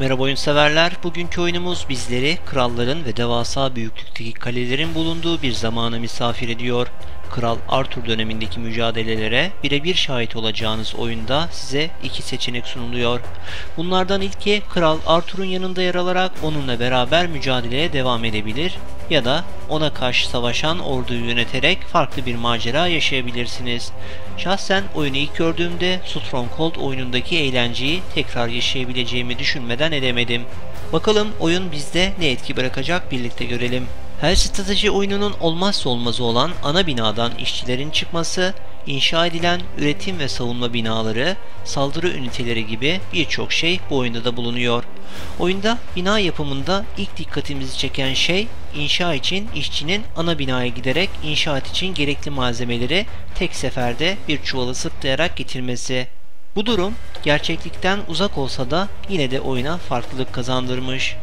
Merhaba oyun severler. Bugünkü oyunumuz bizleri kralların ve devasa büyüklükteki kalelerin bulunduğu bir zamana misafir ediyor. Kral Arthur dönemindeki mücadelelere birebir şahit olacağınız oyunda size iki seçenek sunuluyor. Bunlardan ilki Kral Arthur'un yanında yer alarak onunla beraber mücadeleye devam edebilir ya da ona karşı savaşan orduyu yöneterek farklı bir macera yaşayabilirsiniz. Şahsen oyunu ilk gördüğümde Stronghold oyunundaki eğlenceyi tekrar yaşayabileceğimi düşünmeden edemedim. Bakalım oyun bizde ne etki bırakacak, birlikte görelim. Her strateji oyununun olmazsa olmazı olan ana binadan işçilerin çıkması, inşa edilen üretim ve savunma binaları, saldırı üniteleri gibi birçok şey bu oyunda da bulunuyor. Oyunda bina yapımında ilk dikkatimizi çeken şey, inşa için işçinin ana binaya giderek inşaat için gerekli malzemeleri tek seferde bir çuvala sırtlayarak getirmesi. Bu durum gerçeklikten uzak olsa da yine de oyuna farklılık kazandırmış.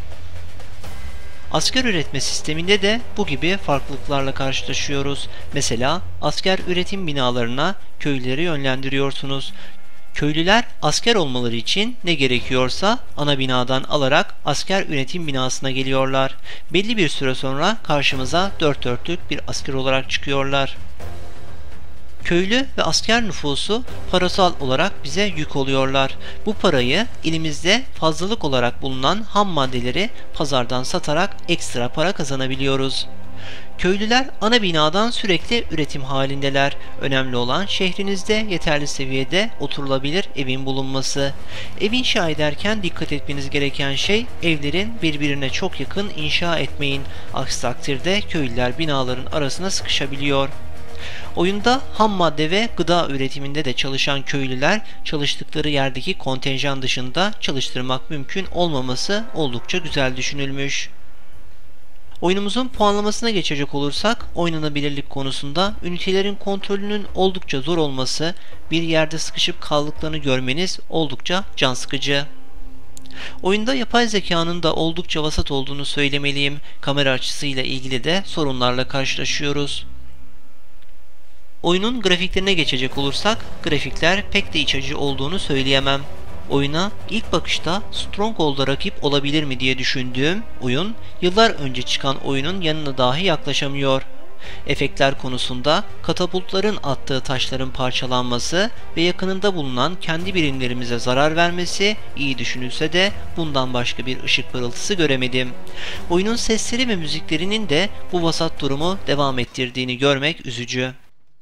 Asker üretme sisteminde de bu gibi farklılıklarla karşılaşıyoruz. Mesela asker üretim binalarına köylüleri yönlendiriyorsunuz. Köylüler asker olmaları için ne gerekiyorsa ana binadan alarak asker üretim binasına geliyorlar. Belli bir süre sonra karşımıza dört dörtlük bir asker olarak çıkıyorlar. Köylü ve asker nüfusu parasal olarak bize yük oluyorlar. Bu parayı elimizde fazlalık olarak bulunan ham maddeleri pazardan satarak ekstra para kazanabiliyoruz. Köylüler ana binadan sürekli üretim halindeler. Önemli olan şehrinizde yeterli seviyede oturulabilir evin bulunması. Ev inşa ederken dikkat etmeniz gereken şey, evlerin birbirine çok yakın inşa etmeyin. Aksi takdirde köylüler binaların arasına sıkışabiliyor. Oyunda ham madde ve gıda üretiminde de çalışan köylüler çalıştıkları yerdeki kontenjan dışında çalıştırmak mümkün olmaması oldukça güzel düşünülmüş. Oyunumuzun puanlamasına geçecek olursak, oynanabilirlik konusunda ünitelerin kontrolünün oldukça zor olması, bir yerde sıkışıp kaldıklarını görmeniz oldukça can sıkıcı. Oyunda yapay zekanın da oldukça vasat olduğunu söylemeliyim. Kamera açısıyla ilgili de sorunlarla karşılaşıyoruz. Oyunun grafiklerine geçecek olursak, grafikler pek de iç açıcı olduğunu söyleyemem. Oyuna ilk bakışta Stronghold'a rakip olabilir mi diye düşündüğüm oyun, yıllar önce çıkan oyunun yanına dahi yaklaşamıyor. Efektler konusunda katapultların attığı taşların parçalanması ve yakınında bulunan kendi birimlerimize zarar vermesi iyi düşünülse de bundan başka bir ışık pırıltısı göremedim. Oyunun sesleri ve müziklerinin de bu vasat durumu devam ettirdiğini görmek üzücü.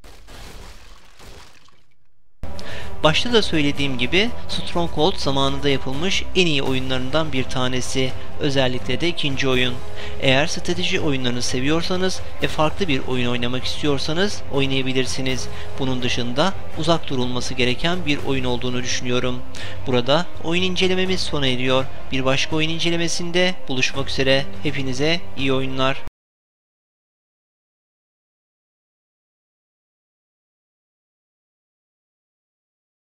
Başta da söylediğim gibi Stronghold zamanında yapılmış en iyi oyunlarından bir tanesi. Özellikle de ikinci oyun. Eğer strateji oyunlarını seviyorsanız ve farklı bir oyun oynamak istiyorsanız oynayabilirsiniz. Bunun dışında uzak durulması gereken bir oyun olduğunu düşünüyorum. Burada oyun incelememiz sona eriyor. Bir başka oyun incelemesinde buluşmak üzere. Hepinize iyi oyunlar.